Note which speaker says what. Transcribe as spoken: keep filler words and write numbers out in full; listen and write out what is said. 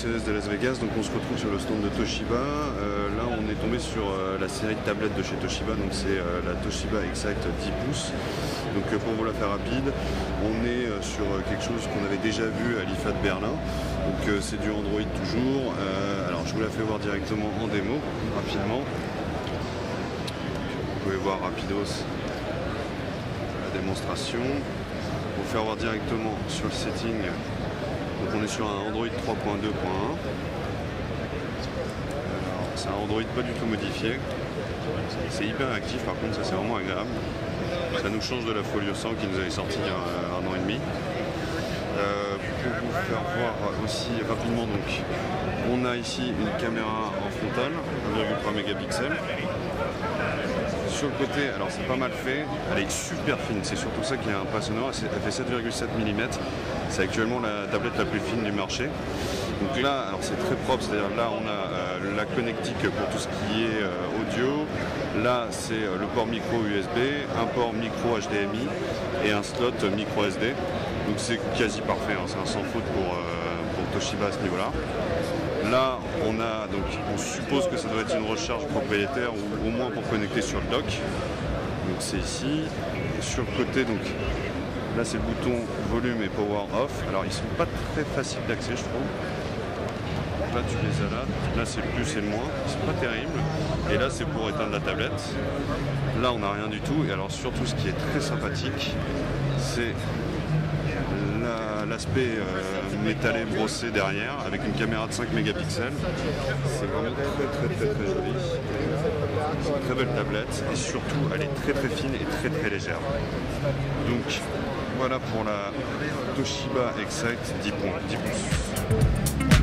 Speaker 1: C E S de Las Vegas, donc on se retrouve sur le stand de Toshiba. Euh, là on est tombé sur euh, la série de tablettes de chez Toshiba, donc c'est euh, la Toshiba Exact dix pouces. Donc euh, pour vous la faire rapide, on est euh, sur euh, quelque chose qu'on avait déjà vu à l'I F A de Berlin. Donc euh, c'est du Android toujours. Euh, alors je vous la fais voir directement en démo, rapidement. Vous pouvez voir rapidos la démonstration. Pour faire voir directement sur le setting, donc on est sur un Android trois point deux point un. C'est un Android pas du tout modifié. C'est hyper actif, par contre ça c'est vraiment agréable. Ça nous change de la Folio cent qui nous avait sorti il y a un, un an et demi. Euh, pour vous faire voir aussi rapidement, donc on a ici une caméra en frontale, un virgule trois mégapixels. Sur le côté, alors c'est pas mal fait, elle est super fine, c'est surtout ça qui est impressionnant, elle fait sept virgule sept millimètres, c'est actuellement la tablette la plus fine du marché. Donc là, alors c'est très propre, c'est-à-dire là on a euh, la connectique pour tout ce qui est euh, audio, là c'est euh, le port micro U S B, un port micro H D M I et un slot micro S D. Donc c'est quasi parfait, hein, c'est un sans faute pour, euh, pour Toshiba à ce niveau-là. Là, on a donc, on suppose que ça doit être une recharge propriétaire ou au moins pour connecter sur le dock. Donc c'est ici. Et sur le côté, donc là c'est le bouton volume et power off. Alors ils sont pas très faciles d'accès, je trouve. Là tu les as là. Là c'est le plus et le moins. C'est pas terrible. Et là c'est pour éteindre la tablette. Là on n'a rien du tout. Et alors surtout ce qui est très sympathique, c'est l'aspect euh, métallé brossé derrière avec une caméra de cinq mégapixels. C'est vraiment très très très très joli. C'est une très belle tablette et surtout elle est très très fine et très très légère. Donc voilà pour la Toshiba Exact dix pouces.